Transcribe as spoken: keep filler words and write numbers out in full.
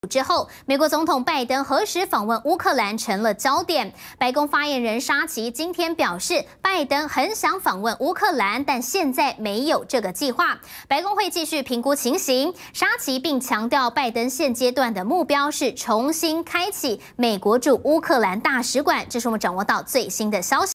之后，美国总统拜登何时访问乌克兰成了焦点。白宫发言人沙奇今天表示，拜登很想访问乌克兰，但现在没有这个计划。白宫会继续评估情形。沙奇并强调，拜登现阶段的目标是重新开启美国驻乌克兰大使馆。这是我们掌握到最新的消息。